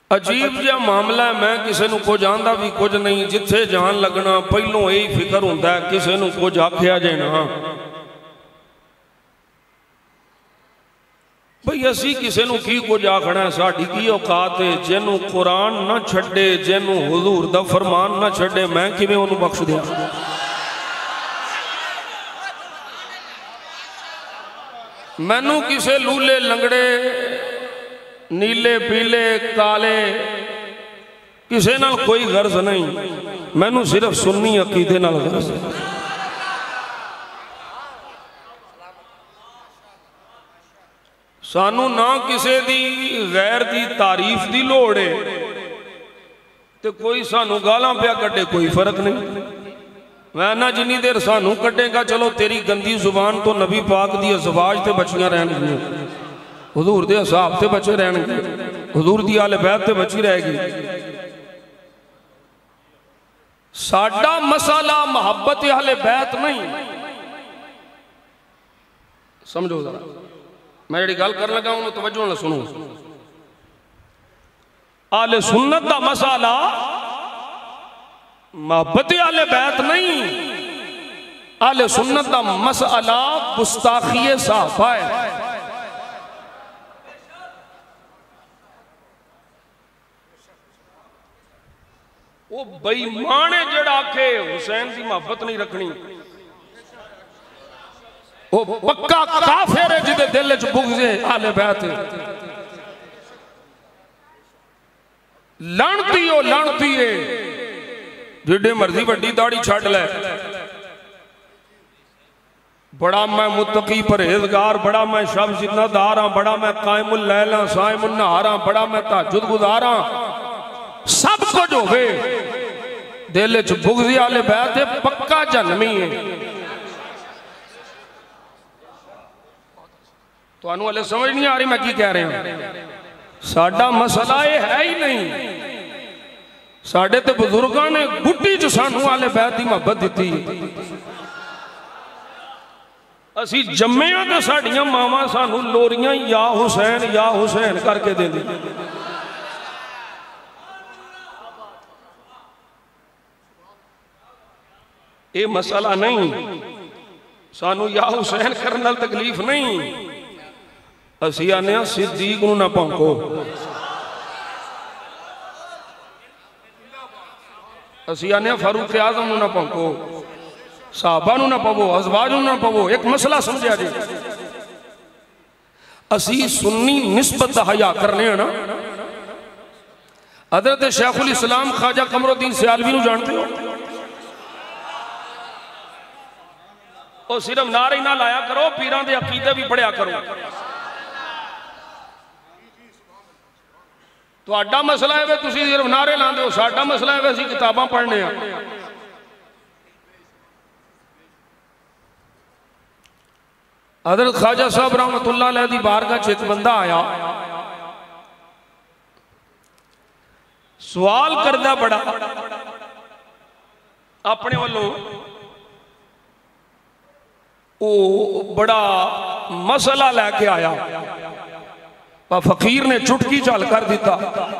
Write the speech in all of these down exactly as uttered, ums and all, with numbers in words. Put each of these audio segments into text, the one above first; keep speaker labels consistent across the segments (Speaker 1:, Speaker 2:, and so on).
Speaker 1: अजीब जिहा मामला है। मैं किसी को कुछ आंदा भी कुछ नहीं, जिथे जान लगना पहलों यही फिक्र होंदा है किसी को कुछ आख्या जाए ना भाई असी किसी को की कुछ आखना है, साड़ी की औकात है। जिन्हों कुरान ना छड्डे, जिन्हों हुजूर दा फरमान ना छड्डे, मैं किवें उन्होंने बख्श दिया। मैनू किसे लूले लंगड़े नीले पीले काले किसी नाल कोई गर्ज नहीं, मैनू सिर्फ सुन्नी अकीदे नाल गर्ज है। सानू ना किसी दी गैर दी तारीफ दी लोड़ है तो कोई सानू गालां पिया कटे, कोई फर्क नहीं। मैं ना जिन्नी देर सानू कटेगा चलो तेरी गंदी जुबान तो नबी पाक दी अज़वाज ते बचियां रहणगियां, हुजूर दे असहाब ते बचे रहणगे, हुजूर दी आले बैत ते बची रहेगी। साडा मसाला मोहब्बत अहले बैत नहीं, समझो जरा। मैं जी गल कर लगा हूं तवज्जो नाल सुनो। आले सुन्नत दा मसाला मोहब्बत अहले बैत नहीं, आले सुन्नत दा मसाला गुस्ताखी सहाबा है। वो बेईमान है जड़ा आखे हुसैन की मोहब्बत नहीं रखनी, वो पक्का काफिर है जिदे दिल च बुग़्ज़ है आले बैत। लानती हो लानती है, जिड्डे मर्जी वड्डी दाढ़ी छड्ड ले, बड़ा मैं मुत्तकी परहेजगार, बड़ा मैं शब जिन्नतदार हाँ, बड़ा मैं कायमुल लैल हाँ, साइमुन नहार हाँ, बड़ा मैं तहज्जुद गुज़ार हाँ, सब कुछ होवे दिल च बुग़्ज़ आले बैत है, पक्का जन्मी है। तुहानू हले समझ नहीं आ रही मैं की कह रहा। साडा मसला ये है ही नहीं, साडे ते बुजुर्गां ने गुड्डी च सानू आले बैत की मोहब्बत दी। असी जम्मे आ तो साडियां मावां सानू लोरियां या हुसैन या हुसैन करके देंदी। ये मसला नहीं, सानू या हुसैन करने नाल तकलीफ नहीं। असी आने सिद्दीक नूं ना भौंको, असी आने फारूक आज़म नूं ना भौंको, सहाबा नूं ना पवो, अज़वाज नूं ना पवो। एक मसला समझिया जी, असी सुन्नी निस्बत दा हया करने ना। हज़रत शेखुल इस्लाम ख्वाजा कमरुद्दीन सियालवी नूं जानते हो? और सिर्फ नारे ना लाया करो, पीरां दे अकीदे भी पढ़िया करो। तुहाडा मसला है वे तुसीं सिर्फ नारे लांदे हो, साडा मसला है वे असीं किताबां पढ़ने आ। हज़रत ख्वाजा साहब रहमतुल्लाह अलैह दी बारगाह च एक बंदा आया, सवाल करदा बड़ा अपने वालों, वो बड़ा मसला लैके आया। फकीर ने चुटकी झल कर दिता,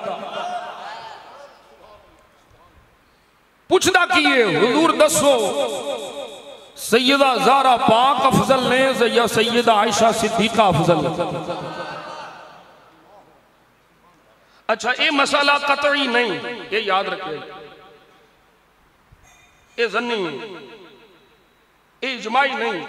Speaker 1: पुछदा की है हुजूर दसो सैयदा ज़हरा पाक अफजल ने या सैयदा आयशा सिद्दीका अफजल? अच्छा ये मसला कतई नहीं, ये याद रखे, ये ज़न्नी है, ये इजमाई नहीं,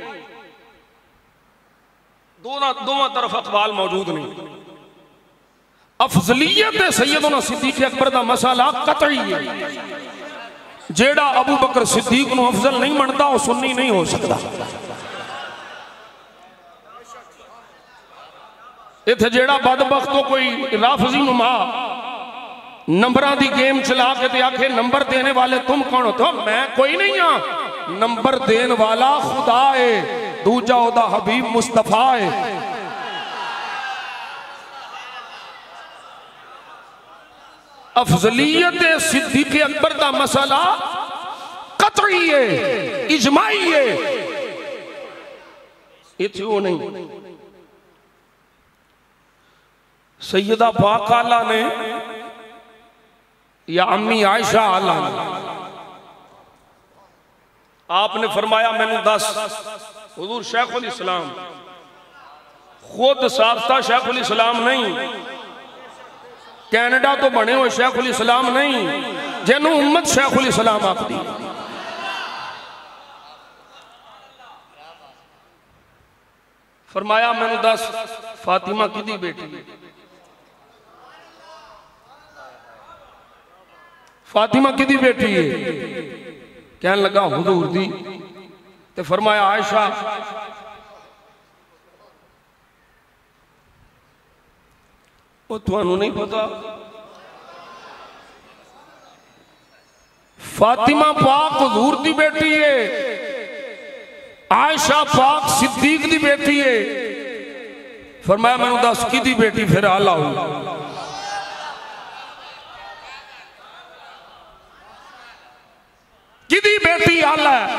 Speaker 1: दोनों दोनों तरफ अकवाल मौजूद नहीं। अफजलियत सैयदना सिद्दीक अकबर दा मसला कतई है। जेड़ा अबू बकर सिद्दीक नूं अफजल नहीं मनता वो सुन्नी नहीं हो सकता। इत्थे जेड़ा बदबख्तो कोई राफजी नुमा नंबरां दी गेम चला के ते आखे नंबर देने वाले तुम कौन हो? तो मैं कोई नहीं हाँ, नंबर देने वाला खुदा है, दूजा ओदा हबीब मुस्तफा है। अफजलियत सिद्दीक अकबर का मसला कतई है, इजमाई है, इत्थे वो नहीं। सैयदा पाक आला ने या अम्मी आयशा आला। आपने फरमाया मैनू दस। हुजूर शेखुल इस्लाम खुद साख्ता शेखुल इस्लाम नहीं, कैनेडा तो बने हुए शेखुल इस्लाम नहीं, जिन्हों उम्मत शेखुल इस्लाम आखदी। फरमाया मैनू दस फातिमा किदी बेटी है? फातिमा किदी बेटी है? कहने लगा हुजूर दी। ते फरमाया आयशा। वो तुहानू नहीं पता फातिमा पाक हुजूर दी बेटी है, आयशा पाक सिद्दीक दी बेटी है। फरमाया मैनू दस किदी बेटी फिर आला हुई? किदी बेटी आला है?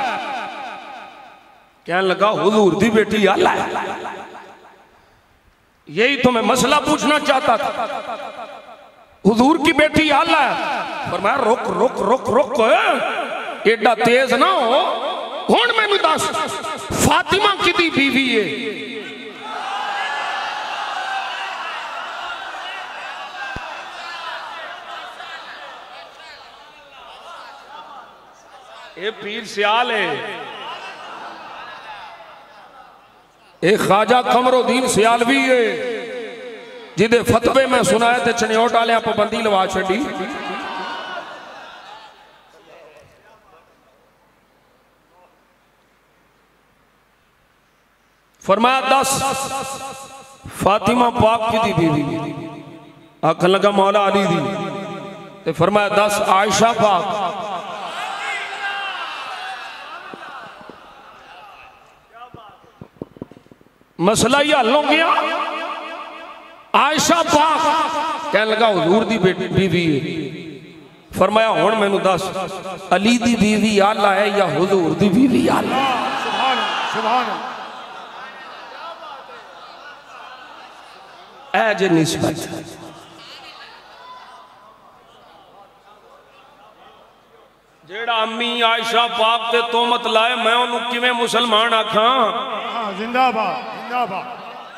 Speaker 1: कहने लगा हुजूर दी बेटी आला है। यही तो मैं मसला पूछना चाहता था, हुजूर की बेटी आला है। फरमाया रुक रुक रुक रुक, एडा तेज ना हो। हुण मैनू दस फातिमा किदी बीवी है? ये पीर सियाल है, एक ख्वाजा कमरुद्दीन सियालवी है, जिदे फतवे में सुनाए थे चनियोट वाले पाबंदी लवा छड़ी। फरमाया दस फातिमा पाक की दी बीवी? आखन लगा मौला अली दी। ते फरमाया दस आयशा पाक? मसला ही हल हो गया। आयशा पाक कहने लगा हुजूर दी बेटी बीवी है। फरमाया हुण मैनू दस अली दी बीवी आला है या हुजूर दी बीवी आला? सुभान सुभान। ऐ जे निस्बत जेड़ा अम्मी आयशा पाक ते तोहमत लाए, मैं उन्होंने किवें मुसलमान आखा?
Speaker 2: जिंदाबाद जिंदाबाद।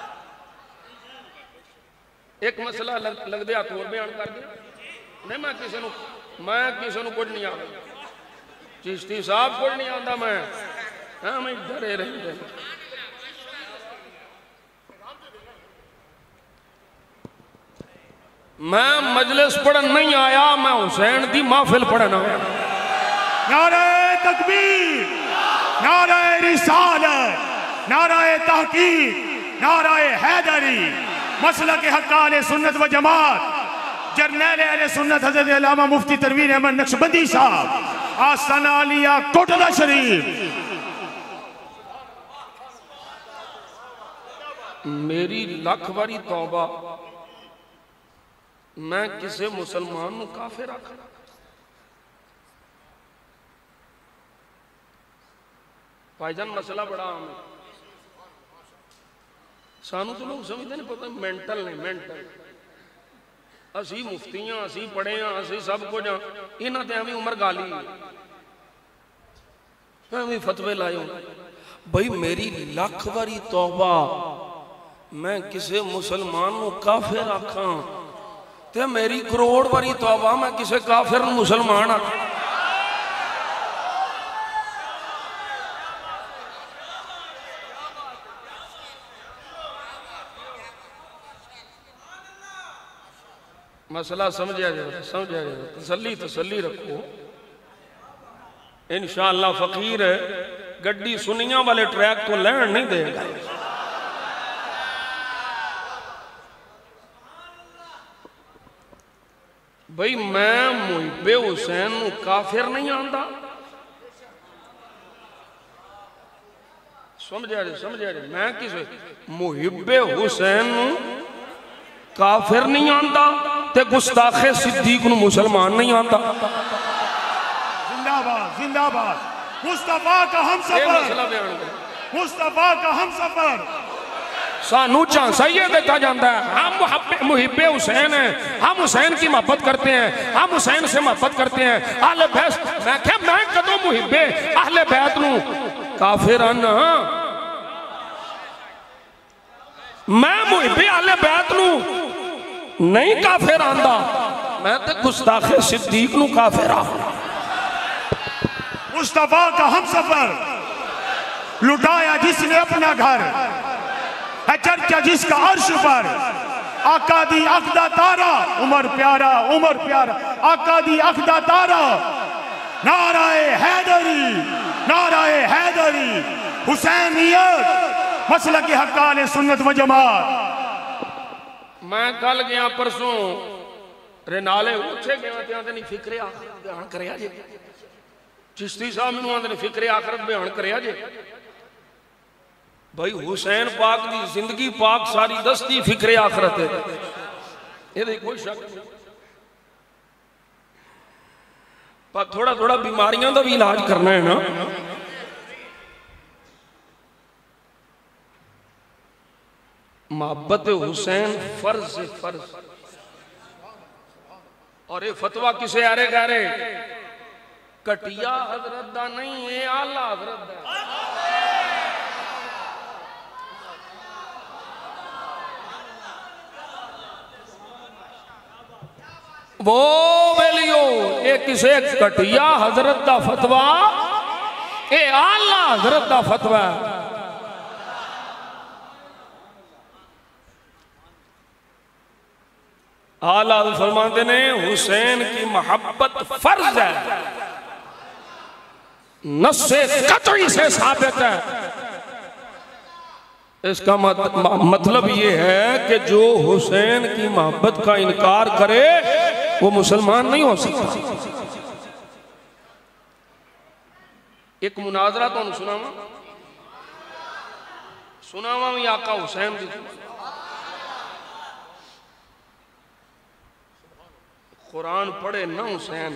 Speaker 1: एक मसला लग, लग दे हाथ और बयान कर दिया। नहीं मैं किसी को मैं किसी को कुछ नहीं आता, चिश्ती साहब कुछ नहीं आता, मैं हाँ मैं डरे रहते। मैं मजलिस पढ़न नहीं आया, मैं हुसैन दी महफिल पढ़न आया।
Speaker 2: नारे तकबीर, नारे रिसालत, नाराए तहकीक, नाराए हैदरी, मसलक के हक्काने सुन्नत व जमात, जरनैल अहले सुन्नत हज़रत अल्लामा मुफ्ती तनवीर अहमद नक्शबंदी साहब, आस्ताना आलिया कोटला शरीफ।
Speaker 1: मेरी लख बारी तौबा, मैं किसी मुसलमान को काफिर आखा? भाईजान मसला बड़ा आम है, सानू तो लोग समझते नहीं, पता मेंटल ने मेंटल। असी मुफ्तियां, असी पढ़े हाँ, असी सब कुछ हाँ, इन्हों तो एवं उम्र गाली एवं फतवे लाए हो। भाई मेरी लख बारी तौबा, मैं किसी मुसलमान को काफिर आखा, ते मेरी करोड़ बारी तौबा, मैं किसी काफिर मुसलमान आखा। मसला समझा जाए, समझा जाए, तसल्ली तसल्ली रखो। इंशाअल्लाह फकीर गड्डी सुनिया वाले ट्रैक तो लैंड नहीं देगा। भाई मैं मुहिबे हुसैन काफिर नहीं आंदा, समझा जाए समझा जाए। मैं किसे मुहिबे हुसैन काफिर नहीं आंदा, ते गुस्ताखे सिद्दीक नूं मुसलमान नहीं आंदा।
Speaker 2: जिंदाबाद जिंदाबाद। मुस्तफा का हम सफर, मुस्तफा का हम सफर,
Speaker 1: सानू झांसा ये देता जाता है हम मुहिब्बे हुसैन हैं, हम हुसैन की मोहब्बत करते हैं, हम हुसैन से मोहब्बत करते हैं। अहले बैत मैं क्या मैं कदों मुहिब्बे अहले बैत नू काफिर आना, मैं मुहिब्बे अहले बैत नू नहीं काफिर आंदा, मैं तो गुस्ताखे सिद्दीक नू काफिर आ।
Speaker 2: मुस्तफा का हम सफर लुटाया जिसने अपना घर है, चर्चा जिसका अर्श पर, आका दी अख्दा तारा उमर प्यारा उमर प्यारा, आका दी अख्दा तारा। नाराए हैदरी नाराए हैदरी, हुसैनियत मसलक हक्काने सुन्नत व जमात।
Speaker 1: मैं कल गया परसों रेनाले उत्थे गया ते नहीं फिक्रे आखरत बयान करया जे, चिश्ती साहब मैनूं आंदे ने फिक्रे आखरत बयान करया जे। भाई हुसैन पाक की जिंदगी पाक सारी दसती फिक्रे आखरत है, ये कोई शक नहीं। पर थोड़ा थोड़ा बीमारियों का भी इलाज करना है ना। मोहब्बत हुसैन फर्ज से फर्ज, और ये फतवा किसे आ रहे कह रहे कटिया हजरत दा नहीं है, आला हजरत दा। वो वेलियो ये किसे कटिया हजरत दा फतवा, ये आला हजरत दा फतवा। आला फरमाते ने हुसैन की मोहब्बत फर्ज है, नस्से कतई से साबित है। इसका मत, मतलब ये है कि जो हुसैन की मोहब्बत का इनकार करे वो मुसलमान नहीं हो सकता। एक मुनाजरा तो सुनावा सुनावा भी आका हुसैन की। कुरान पढ़े ना हुसैन,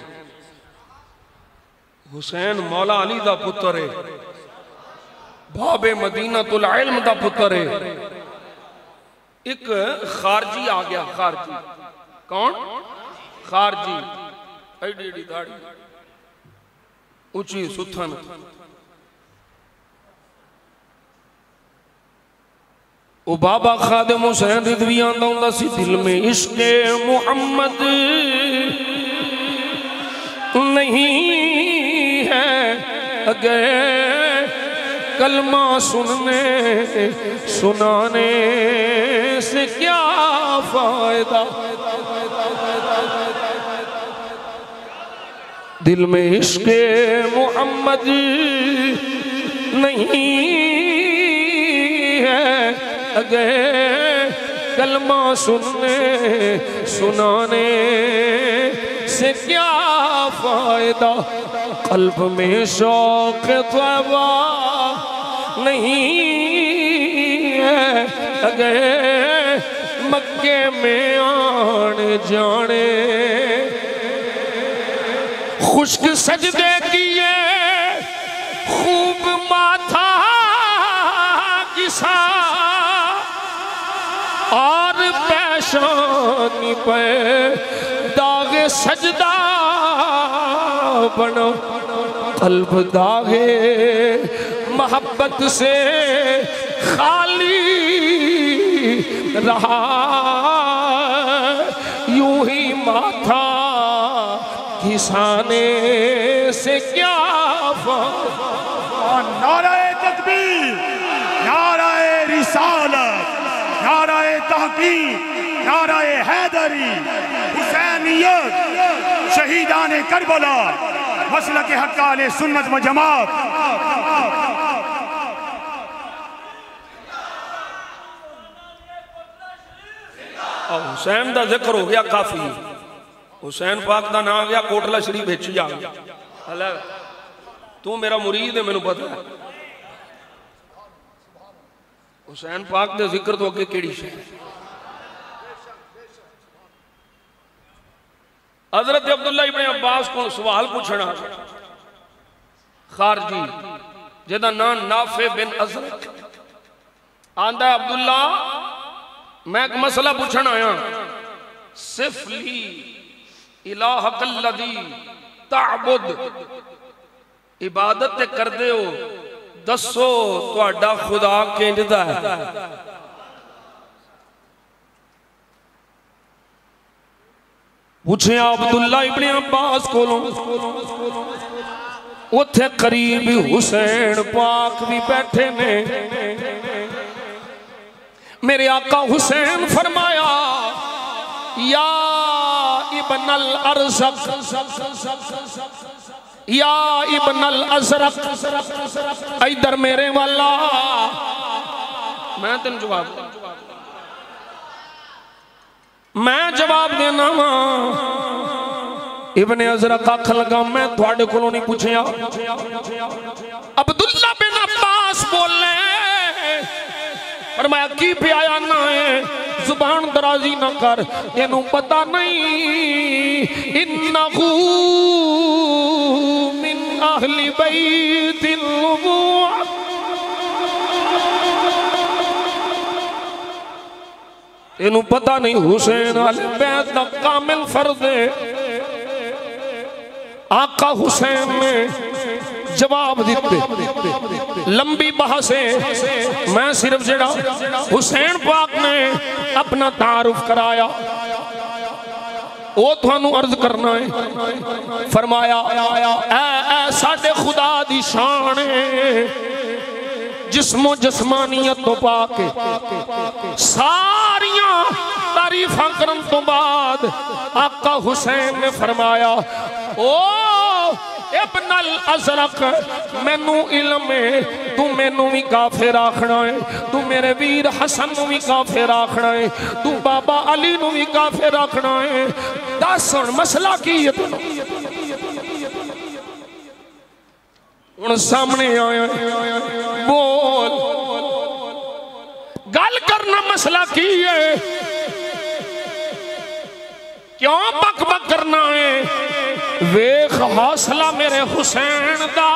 Speaker 1: हुसैन मौला अली दा पुत्र है, बाबे मदीना तुल इल्म दा पुत्र है। एक खारजी आ गया, खारजी कौन? खारजी, एडी एडी दाढ़ी, ऊंची सुथन, ओ बाबा खादिम हुसैन रिदवी आंदा हुंदा सी, दिल में इश्क़े मुहम्मद नहीं है अगर कलमा सुनने सुनाने से क्या फायदा। दिल में इश्क़े मुहम्मद नहीं है अगर कलमा सुनने सुनाने से क्या फायदा। कल्ब में शौक़ तौबा नहीं है अगर मक्के में आने जाने। खुश्क सजदे किए खूब माथा किसा और पेशानी पे दागे सजदा बनो। कल्ब दागे मोहब्बत से खाली रहा, यूं ही माथा घिसाने से क्या फायदा।
Speaker 2: नाराए तकबीर, नाराए रिसालत, नाराए तहकीक, नाराए हैदरी, हुसैनियत, शहीदाने करबला, मसलक हक्काने सुन्नत व जमात।
Speaker 1: हुसैन का जिक्र हो गया काफी, हुसैन पाक का नाम गया कोटला शरीफ बिच जा गया। तू मेरा मुरीद है मैनू पता है। हुसैन पाक के जिक्र तो अगे केड़ी शे। हजरत अब्दुल्ला इब्ने अब्बास को सवाल पूछना, खारजी जिहदा नाम नाफे बिन अजरक, आंदा अब्दुल्ला मैं एक मसला पूछण आया, सिफली इलाहकल्लदी ताबुद, इबादत करदे हो, दसो तुहाडा खुदा किंजदा है। पूछे अब्दुल्ला इब्ने अब्बास कोलों, उथे करीब हुसैन पाक भी बैठे ने। मेरे आका हुसैन फरमाया या इब्नल अरज़क, या इब्नल अज़रक, इधर मेरे वाला। मैं तेन जवाब मैं जवाब देना वा। इब्ने अज़रक आख लगा मैं थोड़े कोलों नहीं पूछया। अब्दुल्ला बिन अब्बास बोले पर मैं की पिया ना है, जुबान दराजी ना कर, तेनू पता नहीं इन्नहू मिन अहली बैतिल नबुव्वा, तेनू पता नहीं हुसैन अहले बैत दा कामिल फर्द है। आका हुसैन ने जवाब दिते, लंबी बहस है। मैं सिर्फ जड़ा हुसैन पाक ने अपना तारुफ कराया वो थानू अर्ज करना है। फरमाया ऐ ऐ साडे खुदा दी शान है, जिस्मो जस्मानियत तो पाके सारियां तारीफां करन तो बाद आका हुसैन ने फरमाया ओ इब्नल अज़रक, मैनू इल्म है तू मैनू भी काफिर आखना है, तू मेरे वीर हसन नू भी काफिर आखना है, तू बाबा अली नू भी काफिर आखना है। दस हुण मसला की है तेनू? हुण सामने आया, बोल गल करना, मसला की है? क्यों बक बक करना है? वेख हौसला मेरे हुसैन दा,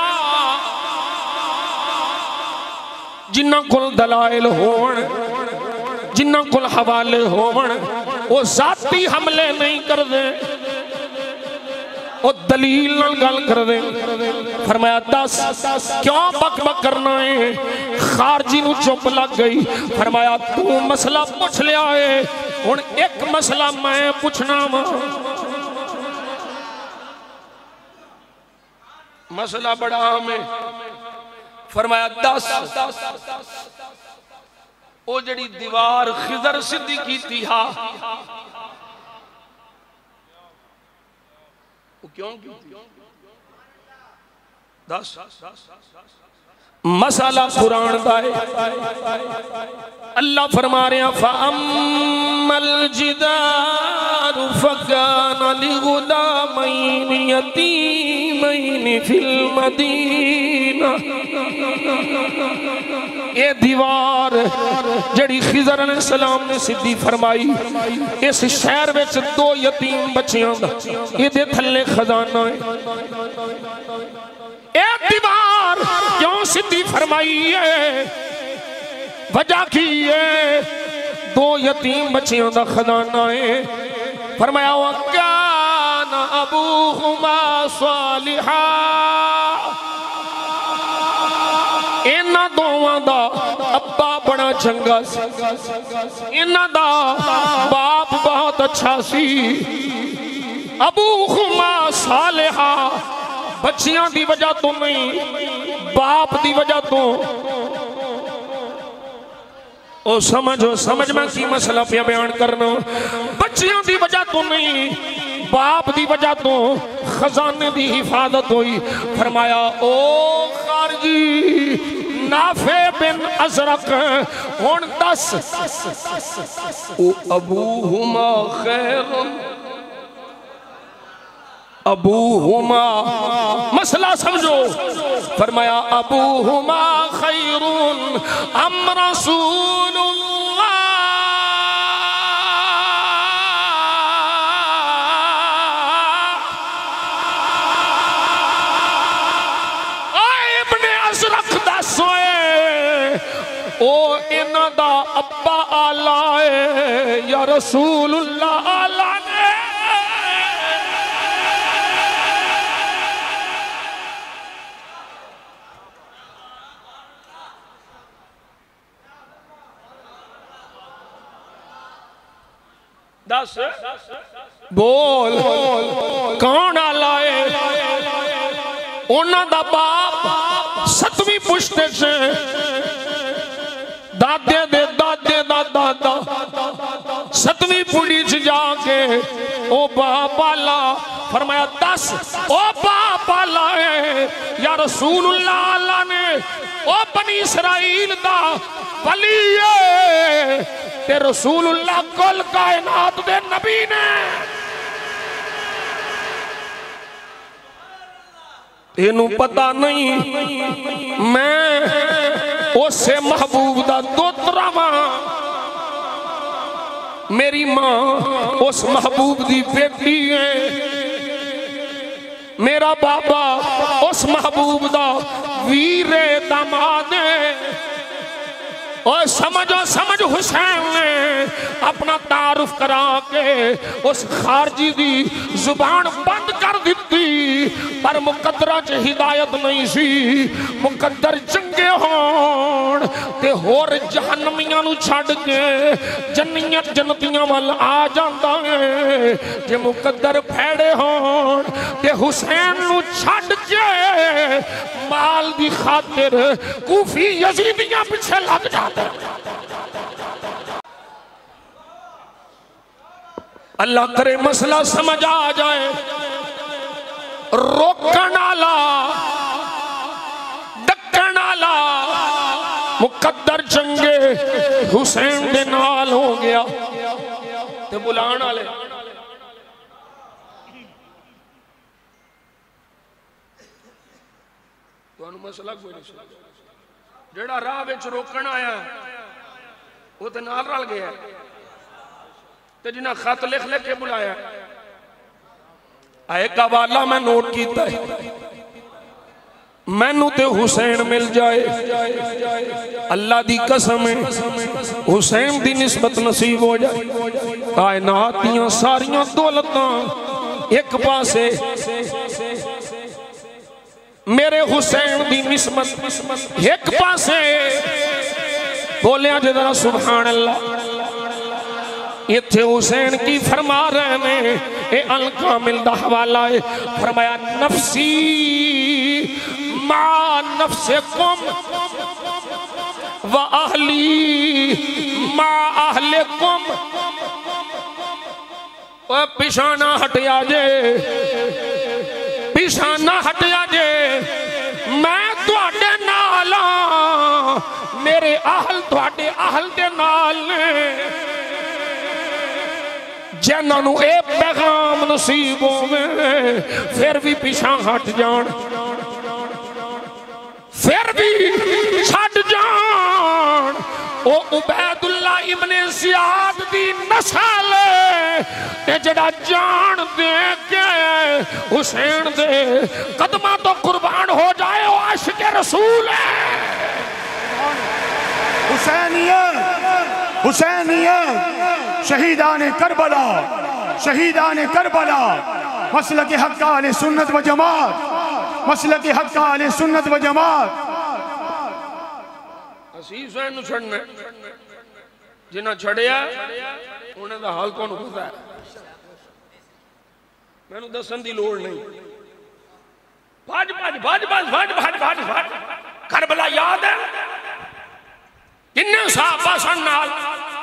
Speaker 1: जिन्हां कोल दलाइल होवन, जिन्हां कोल हवाले होवन, वो जाती हमले नहीं करदे, वो दलील नाल गल करदे। फरमाया दस क्यों बक बक करना है? खारजी नू चुप लग गई। फरमाया तू मसला पूछ लिया है, हुण एक मसला मैं पूछना वा। मसला बड़ा है। फरमाया दस ओ जड़ी दीवार खिजर सिद्धी की हा, वो क्यों की? दस मसाला कुरान दा है। अल्लाह फरमा रहे हैं फअम्मल जिदारु फकान लिगुलामैन यतीमैन फिल मदीना। ये दीवार जड़ी खिजर अलैहिस्सलाम ने सिद्धी फरमाई, इस शहर विच दो यतीम बच्चियां दा इहदे थल्ले खजाना है। ए दीवार क्यों सिद्धी फरमाई है? वजह की है? दो यतीम बच्चियों का खजाना है। फरमाया वकान अबूहुमा सालिहा, इन्हां दोवां दा अब्बा बड़ा चंगा सी, इन्हां दा बाप बहुत अच्छा सी। अबूहुमा सालिहा, बच्चियां दी वजह तो नहीं, बाप दी वजह तो। ओ समझो समझ में की मसला पे बयान करना। बच्चियों की वजह तो नहीं, बाप की वजह तो खजाने की हिफाजत हुई। फरमाया ओ खारजी नाफे बिन अज़रक, हुण दस ओ अबूहुमा खैरुन, अबूहुमा मसला समझो। फरमाया अबूहुमा खैरुन अम रसूलुल्लाह, इब्ने अज़रक दस ओ इन्हां दा अब्बा आला है या रसूलुल्लाह आला ने दस बोल कौन आला है उन्हां दा बाप सतवीं पुश्ते से दादे दे दादे दा दादा सतवीं पुड़ी च जाके ओ बाप आला फरमाया दस ओ बाप आला है या रसूलुल्लाह आला ने ओ बनी इसराइल दा वली है ते रसूलुल्लाह कुल कायनात दे नबी ने इनू पता नहीं मैं उसे महबूब दा दोतरा वां मेरी मां उस महबूब दी बेटी है मेरा बाबा उस महबूब दा वीर दामाद है और समझो समझ हुसैन ने अपना तारुफ करा के उस खारजी दी जुबान बंद कर दी पर मुकद्दरा च हिदायत नहीं सी मुकद्दर चंगे होण ते होर जहन्नमियां नू छड़ के जन्नत जन्नतियां वल आ जांदा है जे मुकद्दर फैड़े होण ते हुसैन नू छड़ के माल दी खातिर कूफी यजीदियां पीछे लग जाते अल्लाह करे मसला समझ आ जाए रोकण आला डकण आला मुकद्दर चंगे हुसैन दे नाल हो गया ते बुलाण वाले तुहानू मसला कोई नहीं जेड़ा राह विच रोकण आया वो ते नाल रल गया ते जिन्हें खत लिख लिख के बुलाया एक हवाला मैं नोट किया मैनू ते हुसैन मिल जाए अल्लाह दी कसम है हुसैन दी निस्बत नसीब हो जाए कायनात दियां सारियां दौलतां एक पासे मेरे हुसैन दी निस्बत एक पासे बोलिया जरा सुभान अल्लाह इत्थे हुसैन की फरमा रहे ने ए अल कामिल दा हवाला है फरमाया नफसी मा नफ्सिकुम व अहली मा अहलिकुम ओ पिछाना हटिया जे पिछाना हटिया जे मैं तुहाडे नाल मेरे अहल तुहाडे अहल दे नाल ने जिन्होंने ए पैगाम नसीब होवे फिर भी पिछा हट जान फिर भी छड़ जान ओ उबैदुल्ला इब्ने ज़ियाद दी नस्ल ते जड़ा जान दे के हुसैन दे कदमां तो कुर्बान हो जाए वो आशिक रसूल है
Speaker 2: हुसैनियत हुसैनियत शहीदान करबला शहीदान करबला मसलक हक़ अहले सुन्नत व जमात मसलक हक़ अहले सुन्नत व जमात
Speaker 1: असी हुसैन नु छड़ना जिन्हां छड़िया उन्हां दा हाल तुहानू पता है मैनू दसन दी लोड़ नहीं भज भज भज भज भज भज भज भज करबला याद है किन्ने सहाबा सन नाल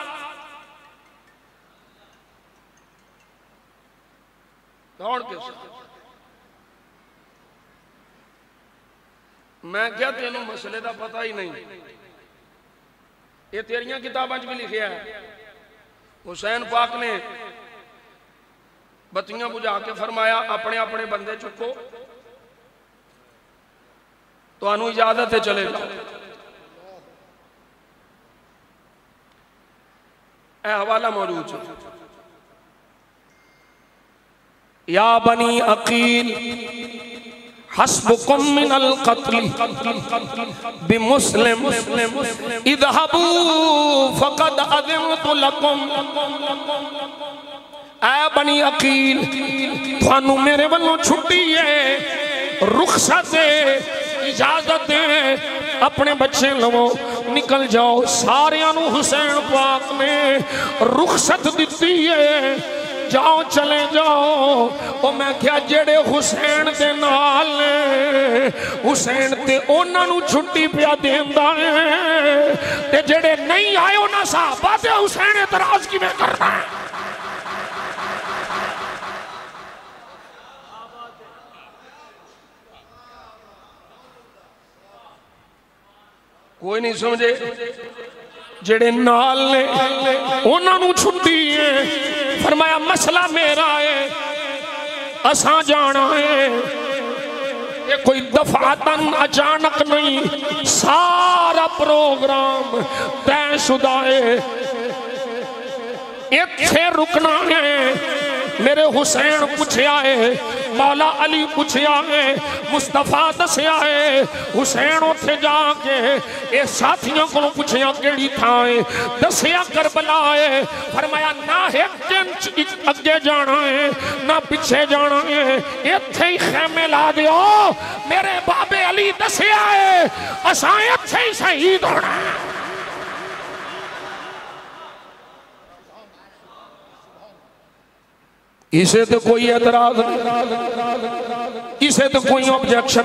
Speaker 1: दौड़ के मैं क्या तेनों मसले का पता ही नहीं ये तेरिया किताबों भी लिखा है हुसैन पाक ने बत्तियां बुझा के फरमाया अपने अपने बंदे चुको तो इजाजत है चले जाओ ए हवाला मौजूद है या बनी अकील हस्बुकुम मिनल क़त्ल बिमुस्लिम इज़हबू फ़क़द अज़िनतु लकुम। ऐ बनी अकील थानू मेरे वालों छुट्टी है, रुखसत है, इजाजत है, अपने बच्चे लवो निकल जाओ। सारियां नू हुसैन पाक ने रुखसत दी है, जाओ चले जाओ। ओ मैं क्या जेड़े हुसैन दे नाल ने हुसैन ते उन्हां नू छुट्टी पिया देंदा है, ते जेड़े नहीं आए उन्हां सहाबा ते हुसैन एतराज किवें करना है। कोई नहीं समझे। जेड़े नाल ने उन्हां नू छुट्टी है, फरमाया मसला मेरा है, असां जाना है। ये कोई दफातन अचानक नहीं, सारा प्रोग्राम तयशुदा है, इत्थे रुकना है। मेरे हुसैन पूछया है, मौला अली पूछया है, मुस्तफा दसिया है। हुसैन उथे जाके ये साथियों को पूछया केड़ी थां है, दसिया करबला है। फरमाया ना एक इंच अगे जाना है ना पिछे जाना है, इत्थे ही खेमे ला दियो। मेरे बाबे अली दसिया है, असां इत्थे ही शहीद होना है। इसे तो कोई एतराज नहीं, इसे तो कोई ऑब्जेक्शन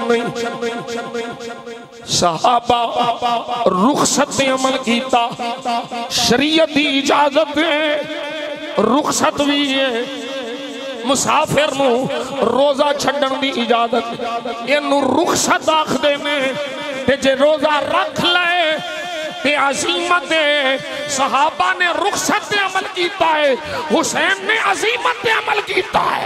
Speaker 1: नहीं। सहाबा रुखसत अमल कीता, शरीयत की इजाजत है, रुखसत भी है। मुसाफिर नू रोजा छड्डन की इजाजत, इनू रुखसत आखदे ने। ते जे रोजा रख ले ते अजीमत है। सहाबा ने रुखसत पे अमल किया है, हुसैन ने अजीमत पे अमल किया है।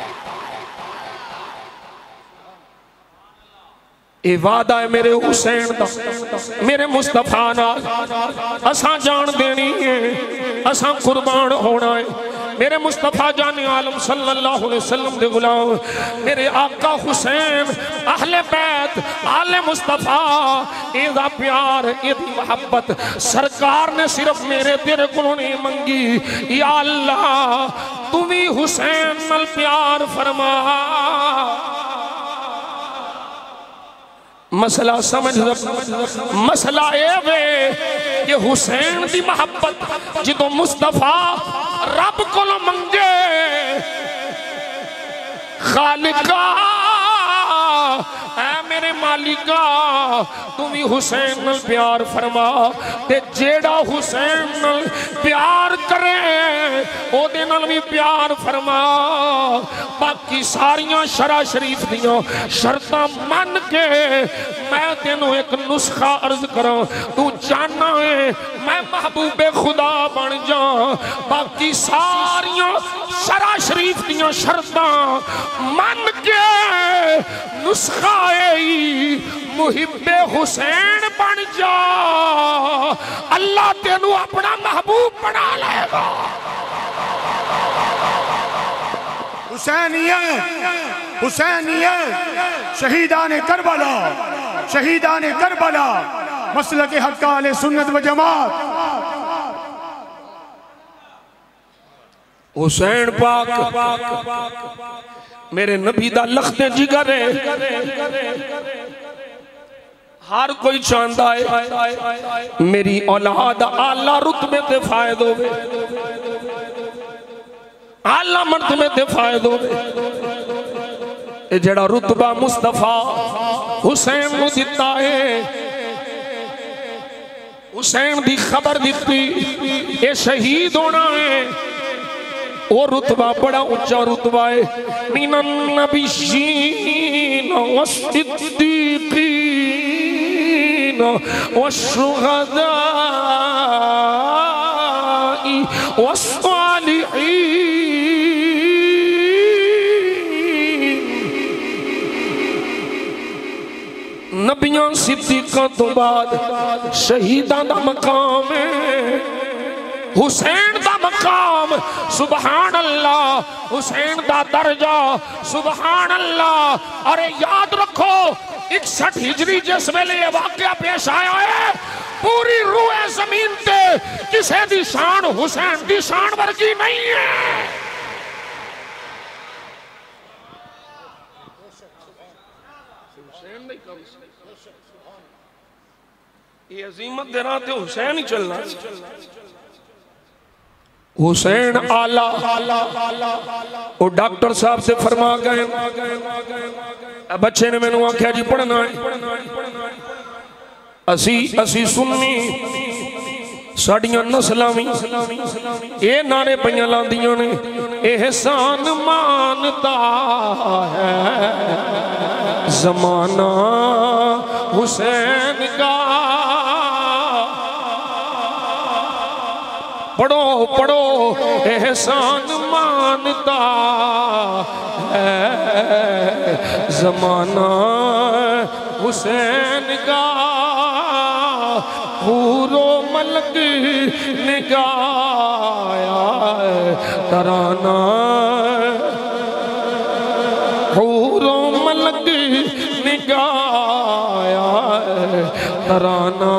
Speaker 1: ये वादा है मेरे हुसैन दा, मेरे मुस्तफा नाल असां जान देनी है, असां कुर्बान होना है। मेरे मुस्तफा जाने आलम सल्लल्लाहु अलैहि वसल्लम दे गुलाम मेरे आका हुसैन, अहले बैत, आले मुस्तफा, इहदा प्यार, इहदी मोहब्बत सरकार ने सिर्फ मेरे तेरे को नहीं मंगी। या अल्लाह तू भी हुसैन नाल प्यार फरमा। मसला समझ, मसला ये वे कि हुसैन की मोहब्बत जो मुस्तफा रब को मंगे, खालिका ऐ मेरे मालिका तू भी हुसैन नाल प्यार फरमा। ते जेड़ा हुसैन नाल प्यार करे ओदे नाल भी प्यार फरमा। बाकी सारियां शरा शरीफ दियां शर्तां मन के मैं तेनों एक नुस्खा अर्ज करा, तू जाना है मैं महबूबे खुदा बन जा। बाकी सारियां शरा शरीफ दियां शर्तां मन के नुस्खा मुहिब्बे हुसैन बन जा, अल्लाह तेनू अपना महबूब बना लेगा।
Speaker 2: हुसैनियत, हुसैनियत, शहीदाने करबला, शहीदाने करबला, मसलक हक्काले सुन्नत व जमात।
Speaker 1: हुसैन पाक मेरे नबी दा लखते जिगर है। हर कोई चाहता है मेरी औलाद आला रुतबे ते फायद होवे, आला मर्तबे ते फायद होवे। जेड़ा रुतबा मुस्तफा हुसैन नू दिता है, हुसैन दी खबर दिती ये शहीद होना है, वो रुतबा बड़ा ऊंचा रुतबा है। मिनन नबिय्यीन वस्सिद्दीकीन वश्शुहदाई वस्सालिहीन। नबियां सिद्दीकां तो बाद शहीदां दा मकाम है, हुसैन दा मकाम मकाम सुबहान अल्लाह, हुसैन दा दर्जा सुबहान अल्लाह। और याद रखो इकसठ हिजरी जिस वेले ये वाकया पेश आया है, पूरी रूए जमीन ते किसी दी शान हुसैन दी शान वर्गी नहीं है। ये अजीमत दे राह ते हुसैन ही चलना। हुसैन आला वो डॉक्टर साहब से फरमा गए, बच्चे ने मैनू आख्या जी पढ़ना है, असी असी सुन्नी साड़ियां नस्लां भी ये नारे पईयां लांदियां ने, एहसान मानता है जमाना हुसैन का। पढ़ो पढ़ो एहसान मानता है जमाना हुसैन का। हूरो मलक ने गाया तराना, हूरो मलक ने गाया तराना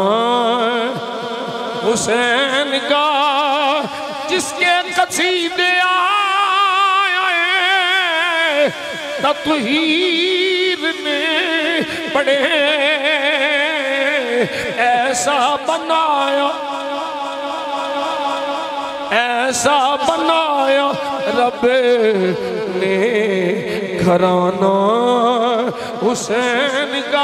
Speaker 1: हुसैन का। जिसके कसीदे आए तत्हीर ने पढ़े, ऐसा बनाया ऐसा बनाया रब ने घराना हुसैन का।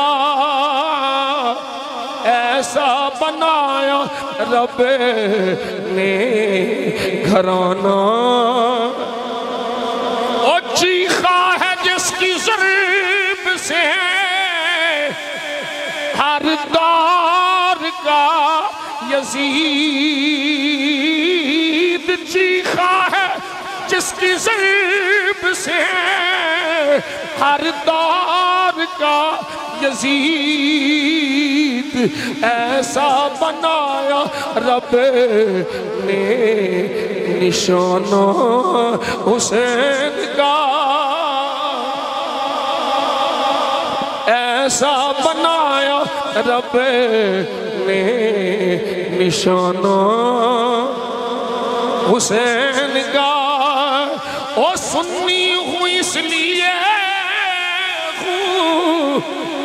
Speaker 1: ऐसा बनाया रब ने घराना। और चीखा है जिसकी ज़र्ब से हर दौर का यजीद, चीखा है जिसकी ज़र्ब से हर दौर का यजीद। ऐसा बनाया रब ने निशाना हुसैन का। ऐसा बनाया रब ने निशाना हुसैन का। ओ सुन्नी हूँ इसलिए हूँ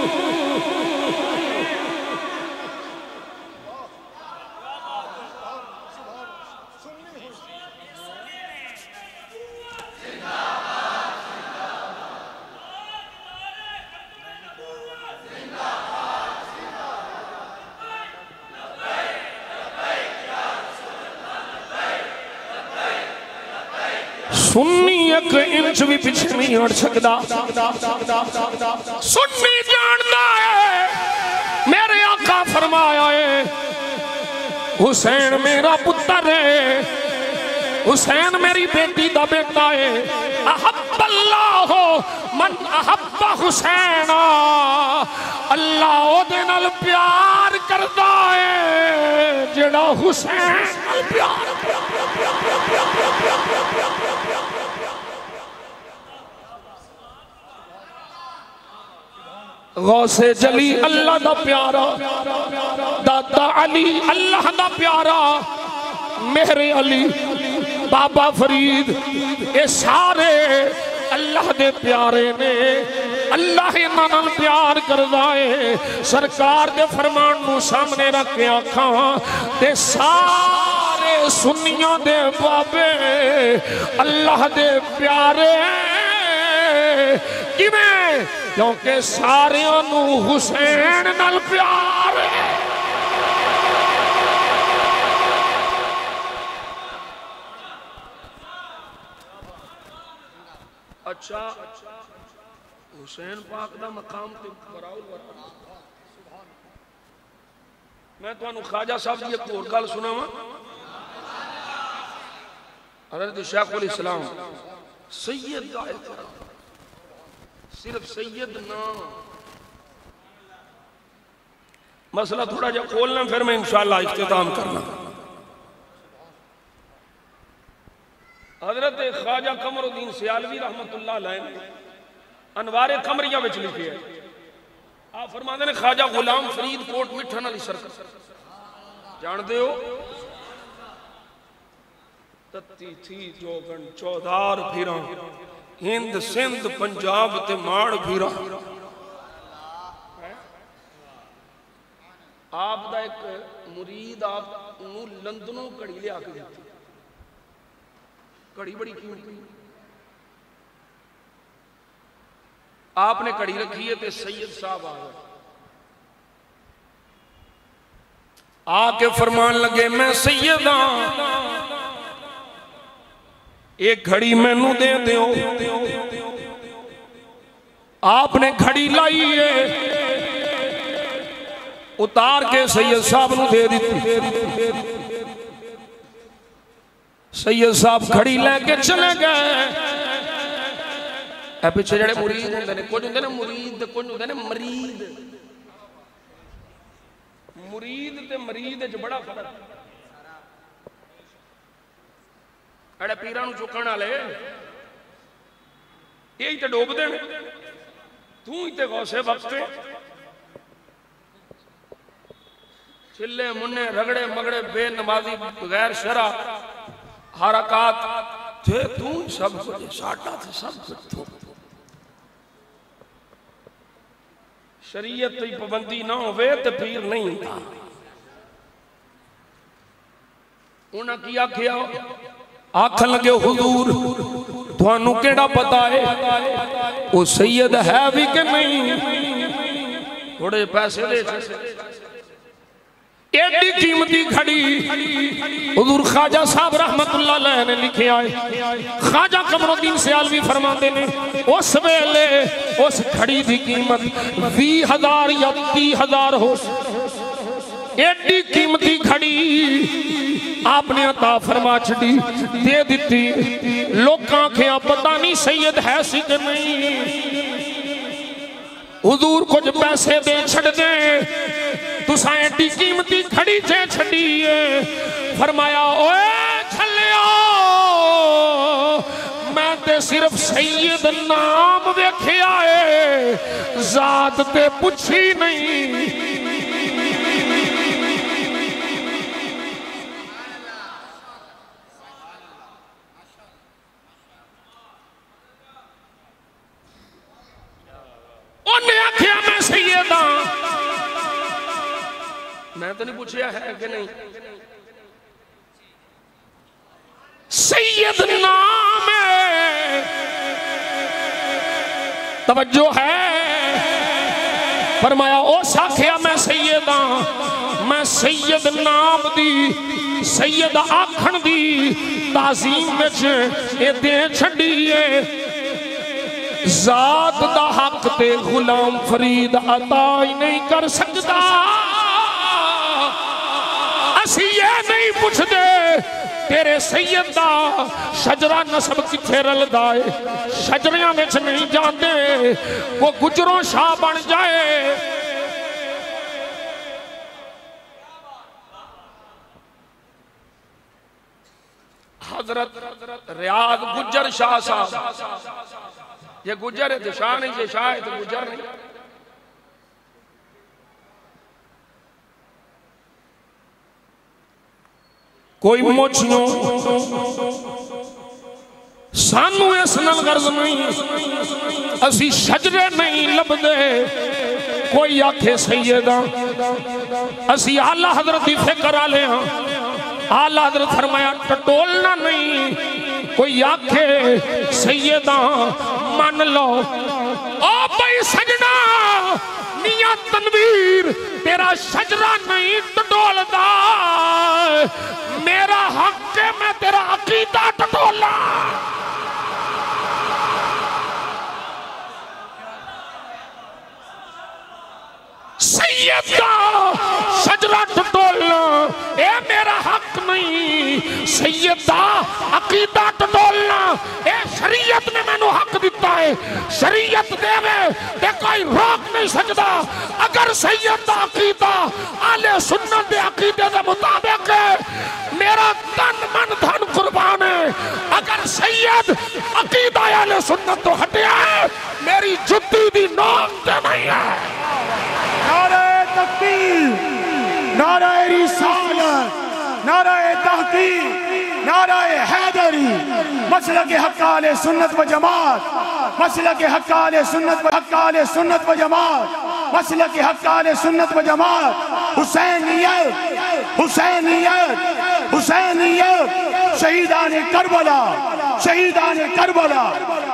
Speaker 1: सुन्नी एक इंच भी पीछे नहीं हट सकता। सुन्नी जानता है मेरे आका फरमाया है हुसैन मेरा पुत्र है, हुसैन मेरी बेटी दा बेटा है। अहब्बल्लाह मन अहब्बा हुसैना, अल्लाह ओदे नाल प्यार करदा है जेड़ा हुसैन नाल प्यार। गौसे जली अल्लाह दा प्यारा, दादा अली अल्लाह दा प्यारा, मेरे अली बाबा फरीद, ये सारे अल्लाह दे प्यारे ने। अल्लाह इन्हां नाल प्यार करदा है। सरकार दे फरमान नूं सामने रख के आखां ते सारे सुन्नियां दे बाबे अल्लाह दे प्यारे किवें, क्योंकि सारियां नूं हुसैन नाल प्यार है। अच्छा हुसैन पाक दा मकाम ते कराओ। मैं तुहानू ख्वाजा साहब की एक होर गल सुनावां। हज़रत शेखुल इस्लाम सैयद दा एहतराम, सिर्फ सैयद ना। मसला थोड़ा जा खोलना फिर मैं इंशाअल्लाह इख्तिताम करना। हजरत ख्वाजा कमरुद्दीन सियालवी रहमतुल्लाह अलैह ने अनवारे कमरिया विच लिखे है, आप फरमाते ने ख्वाजा गुलाम फरीद कोट मिठन अली सरकार जानते हो, तत्ती थी जोगन चौधार फिरा हिंद सिंध पंजाब ते माड़ फिरा। आप दा एक मुरीद आप लंदनों घड़ी लिया के दी, घड़ी बड़ी कीमती, आपने घड़ी रखी है, तो सैयद साहब आ गए, आके फरमान लगे मैं सैयद हां, एक घड़ी मैनू दे दो। आपने घड़ी लाई है, उतार के सैयद साहब नू दे दी। सैयद साहब घड़ी लेके चले गए। पिछे जेडे मुरीद होंदे ने, कुछ होंदे ने मुरीद, कुछ होंदे ने मरीद। मुरीद ते मरीद च बड़ा फर्क। अड़े पीरां नूं चुकण वाले यही तो डोबदे ने, तू ही ते गौसे वक्त चिल्ले मुन्ने रगड़े मगड़े बेनमाजी बगैर शरा हरकत थे, तू सब कुछ साटा थे, सब कुछ तू। शरीयत की पाबंदी ना होवे तो पीर नहीं होता। उन्हें की आख्या, आखन लगे हुजूर थानू केड़ा पता है वो सैयद है भी कि नहीं, थोड़े पैसे दे। एडी कीमती घड़ी हुजूर ख्वाजा साहब रहमतुल्लाह अलैह ने लिखे आए। ख्वाजा कमरुद्दीन सियालवी फरमाते ने उस वेले उस घड़ी की कीमत बीस हजार या तीस हजार हो। एडी कीमती घड़ी आपने अता फरमा छड़ी, दे दी। लोग आखिया पता नहीं सैयद है सी कि नहीं। हुजूर कुछ पैसे दे छड़ दे, तुसा एडी कीमती घड़ी चे छड़ी है। फरमाया ओए छलिया, मैं ते सिर्फ सैयद नाम वेखिया है, जात ते पुछी नहीं। उन्हें आख्या मैं सैयद हां, मैं तो नहीं पूछा है कि नहीं। सैयद नाम है, तवज्जो है। फरमाया ओ साखिया मैं सैयद हां, मैं सैयद नाम दी सैयद आखन दी ताजीम विच ए दे छड़ी है। जात दा हक ते गुलाम फरीद अता ही नहीं कर सकता। असी ये नहीं पूछते तेरे सैयद दा शजरा नसब किथे रलदा है, शजरियां विच नहीं जाते, वो गुजरों शाह बन जाए। हजरत रियाद गुजर शाह साहब, ये गुजर है तो शाह नहीं, ये शाह है तो गुजर नहीं। कोई मोचियों सानू इस नाल गर्ज नहीं, असी शजरे नहीं लभदे। कोई आखे सैयदा, असी आला हजरत की फिक्र वाले हाँ। आला हजरत फरमाया टटोलना नहीं। कोई आखे सैयदा मान लो, ओ भाई सजना मियां तनवीर तेरा शजरा नहीं टटोलदा, मेरा हक है मैं तेरा अकीदा टटोला। सैयद का शजरा टटोलना ए मेरा हक नहीं। सैयद का अकीदा टटोलना ए शरीयत ने मैनू हक दिता है। शरीयत देवे ते कोई रोक नहीं सकता। अगर सैयद का अकीदा आले सुन्नत दे अकीदे दे मुताबिक मेरा तन मन धन कुर्बान है। अगर
Speaker 3: सैयद अकीदा अहले सुन्नत तो हटिया है, मेरी जुत्ती दी नोक ते नहीं है।
Speaker 2: नारे तकबीर, नारे रिसालत, नारे तहकीक, नारे हैदरी, मसलक हक़ अहले सुन्नत व जमात, मसलक हक़ अहले सुन्नत व हक़ अहले सुन्नत व जमात, मसलक हक़ अहले सुन्नत व जमात। हुसैनियत, हुसैनियत, हुसैनियत, शहीदान करबला, शहीदान करबला।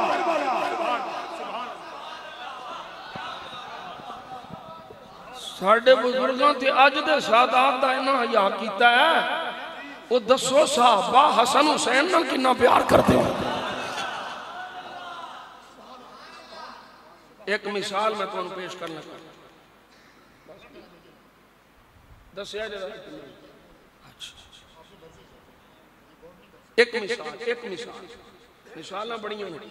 Speaker 1: साढ़े बुजुर्गों ते अज दे सादात दा इन्ना हया कीता है, वो दसो साहबा हसन हुसैन नाल कितना प्यार करते हो। एक मिसाल मैं तुहानू पेश करना चाहता, दसिया जरा। एक मिसाल, एक मिसाल, मिसाल बड़ियां ने।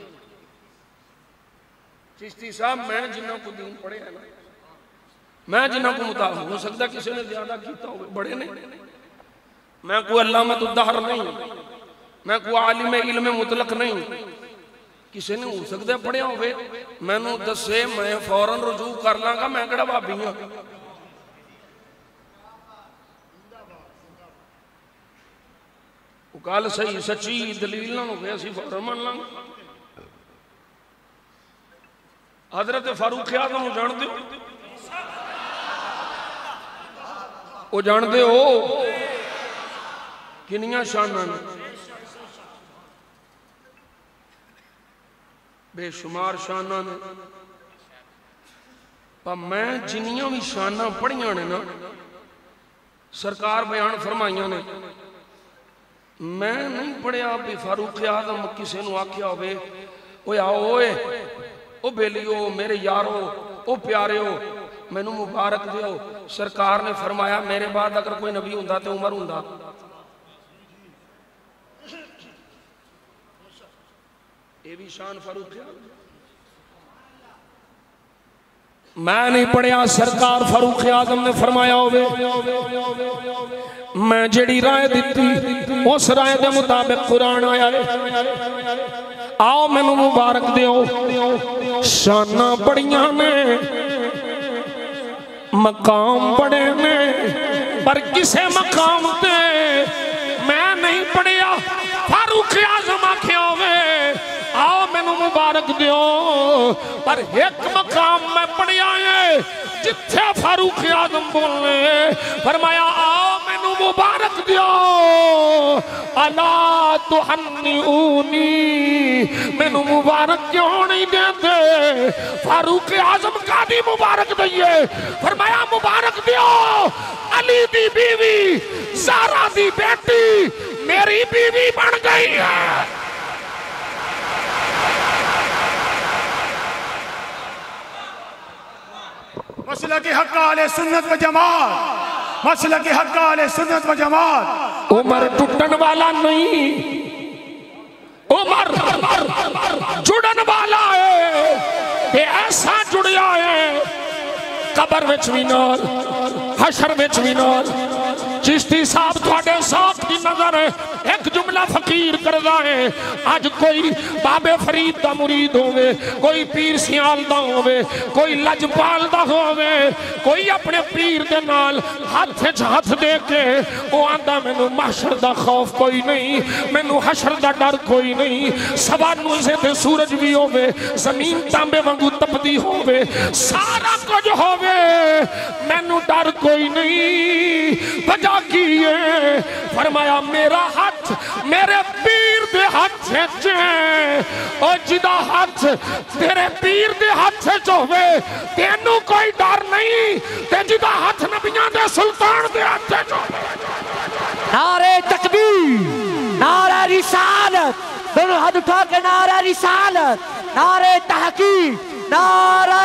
Speaker 1: चिश्ती साहब मैं जिन्हों को दीन पढ़े है ना, मैं जिन्हों को मुताबिक हो सकता किसी ने ज्यादा किया हो, बड़े ने। मैं कोई अल्लामतुद्दहर नहीं, मैं कोई आलिम इल्म मुतलक नहीं, किसी ने हो सकता पढ़िया होवे, मैनू दसे मैं फौरन रुजू कर लांगा, मैं किहड़ा भाभी हाँ। गल सही सच्ची दलील ना होवे असीं फौरन मान लांगे। हजरत फारूक आज़म जानते हो, वो जानते हो किनियां शानां ने, बेशुमार शानां ने। पर मैं जिन्नियां भी शानां पढ़ियां ने ना, सरकार बयान फरमाइयां ने, मैं नहीं पढ़िया भी फारूक आज़म किसी ने आख्या होवे ओए आओ ओए ओ बेलियो मेरे यारो ओ प्यारियो मैनू मुबारक दियो। सरकार ने फरमाया मेरे बाद अगर कोई नबी हुंदा तो उमर हुंदा। ये भी शान फारूक आज़म। मैं नहीं पढ़िया, सरकार फारूक आज़म ने फरमाया होवे मैं जेड़ी राय दी उस राय के मुताबिक कुरान आया है, आओ मैनू मुबारक दियो। शाना बड़ियां ने, मकाम बड़े ने, पर किसे मकाम ते मैं नहीं पढ़िया। फारूक आज़म आख्या होवे आओ मैनू मुबारक दियो, पर एक मकाम मैं पढ़िया है जिथे फारूक आज़म बोलने फरमाया आओ मैनू मुबारक दियो। अला तुहन्निऊनी, मैनू मुबारक क्यों नहीं देते? फारूक आज़म का दी मुबारक दइए? फरमाया मुबारक दियो अली दी बीवी ज़ारा दी बेटी मेरी बीवी बन गई है।
Speaker 2: मसलक हक़ अहले सुन्नत व जमात, मसलक हक़ अहले सुन्नत व जमात।
Speaker 3: उमर टूटन वाला नहीं, उमर जुड़न वाला है। ते ऐसा जुड़िया है कबर विच भी नाल, हशर विच भी नाल। चिश्ती साहब थोड़े साथ की नजर एक जुमला फकीर करदा है। अज कोई बाबे फरीद दा मुरीद होवे, कोई पीर सियाल दा होवे, कोई लजपाल दा होवे, कोई अपने पीर दे नाल हाथ च हाथ दे के वो आंदा मैनू महशर दा खौफ कोई नहीं, मैनू हशर दा डर कोई नहीं। सवा नुज़े ते सूरज भी होवे, जमीन तांबे वांगू तपदी होवे, सारा कुछ होवे, मैनू डर कोई नहीं। वजह की है? फरमाया मेरा हाथ मेरे पीर दे हाथ च और जिदा हाथ तेरे पीर दे हाथ च होवे तेनू कोई डर नहीं, ते जिदा हाथ नबियां दे सुल्तान दे हाथ च होवे।
Speaker 4: नारे तकबीर, नारा रिसालत, दोनों हाथ उठा के नारा रिसालत, नारे तहकीक, नारे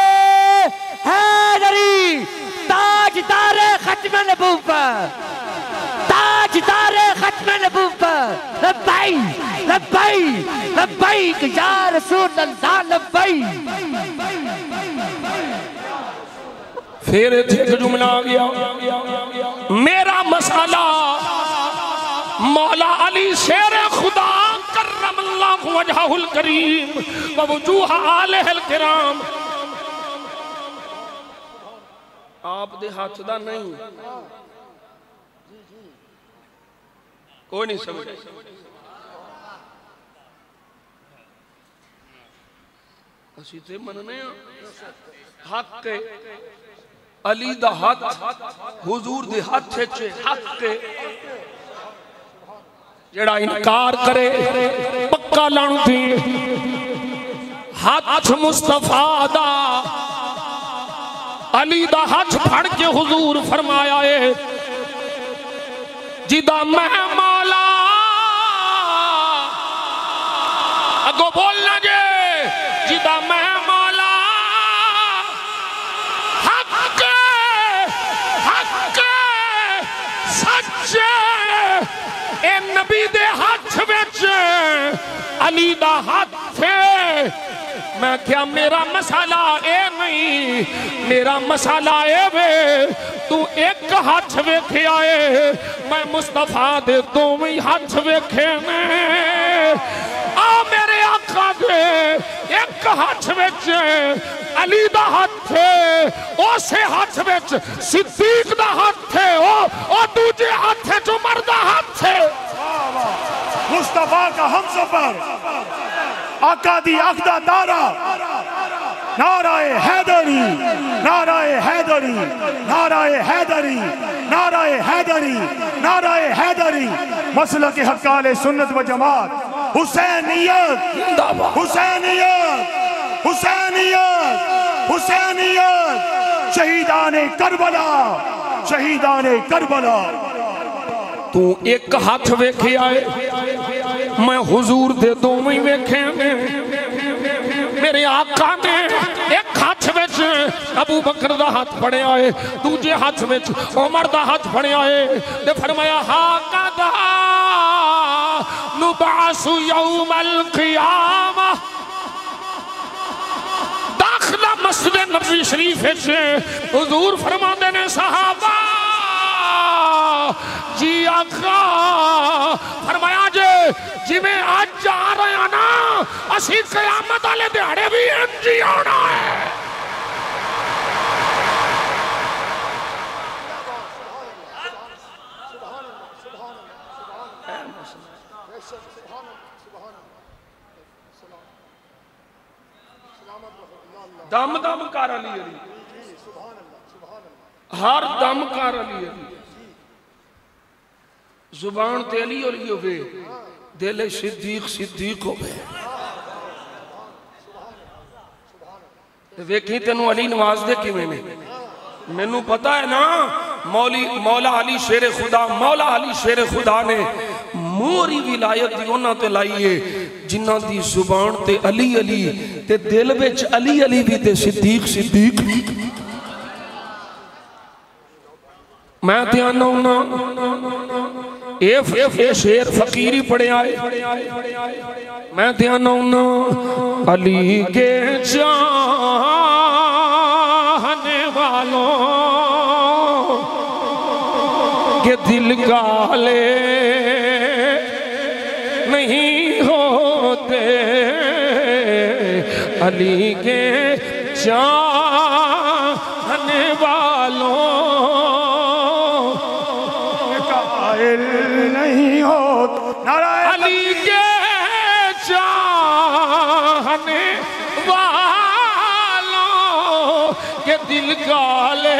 Speaker 4: हैदरी, ताजदारे खत्म नबूवत, ताजदारे खत्म नबूवत। लब्बैक लब्बैक लब्बैक या रसूल अल्लाह लब्बैक।
Speaker 3: फिर एक जुमला आ गया, मेरा मसाला मौला अली शेर खुदा कर वजहुल करीम व वजूह आलिहिल किराम। आप दे हाथ दा नहीं कोई नहीं समझ असी ते मनने हक अली दा हाथ हुजूर दे हाथ च हक जड़ा इनकार करे पक्का लानती हाथ मुस्तफा दा अली दा हाथ फड़ के हुजूर फरमाया है जिदा मैं मौला अगो बोलना जे जिदा मैं मौला हक हक सच ए नबी दे हाथ विच अली दा हाथ मैं क्या मेरा मसाला ए नहीं मेरा मसाला ए वे तू एक हाथ वेखे आए मैं मुस्तफा दे दोवें हाथ वेखे ने आ मेरे आका दे एक हाथ विच अली दा हाथ उसे हाथ विच सिद्दीक दा हाथ ओ ओ दूजे हाथ च उमर दा हाथ
Speaker 2: मुस्तफा का हमसफर आका दी अकदा तारा नाराए हैदरी नाराए हैदरी नाराए हैदरी नाराए हैदरी नाराए हैदरी मसलक के हक्काले सुन्नत व जमात हुसैनियत हुसैनियत हुसैनियत हुसैनियत शहीदाने करबला शहीदाने करबला।
Speaker 3: तू एक हाथ वेखे आए मैं हुजूर दे दोवें वेखे ने मेरे आका ने एक हाथ विच अबू बकर दा हाथ फड़िया है दूजे हाथ विच उमर दा हाथ फड़िया है ते फरमाया हाका दा नुबासु यौमल क़ियामा। दाखिला मस्जिद नबवी शरीफ विच हुजूर फरमांदे ने सहाबा जी आका फरमाया जे जिवें आज जा रहे हैं ना असी कयामत वाले दिहाड़े भी इंज ही आना है। दम दम कर अली अली हर दम कर अली अली जुबान ते अली अली होवे दिल सिद्दीक सिद्दीक होवे वेखी तेनू अली नवाज दे किवें ने मैनू पता है ना मौली मौला अली शेर खुदा मौला अली शेर खुदा ने मोरी विलायत दी उन्हां ते लाई है जिन्हां दी जुबान ते अली अली ते दिल विच अली अली भी ते सिद्दीक सिद्दीक भी। मैं ध्यान होना ए शेर फकीरी पढ़िया है मैं ध्यान होना अली के चाहने वालों के दिल काले नहीं होते अली के चाहने वालों
Speaker 2: नहीं हो
Speaker 3: अली के चाहने वालों के दिल काले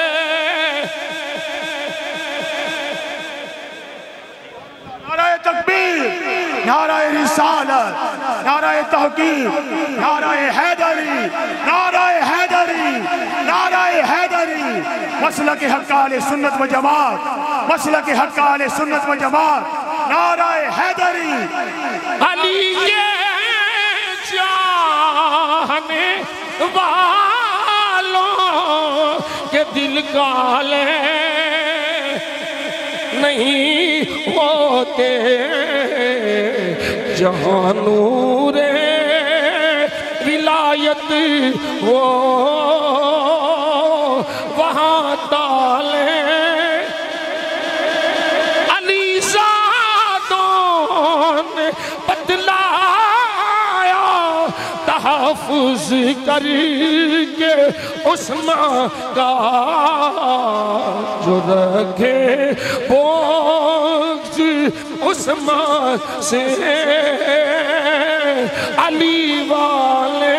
Speaker 2: नाराए तकबीर नाराए रिसालत नाराए तहकीक नाराए हैदरी नाराए हैदरी नाराए हैदरी मसलक हक्काले सुन्नत व जमात मसलक हक्काले सुन्नत व जमात नाराए हैदरी
Speaker 3: अली के चाहने वालों के दिल काले नहीं होते जहाँ नूरे विलायत हो वहाँ ताले अली ज़ादों ने बदला तहफ़्फ़ुज़ करके उस्मान का जो रखे बोझ उस्मान से अली वाले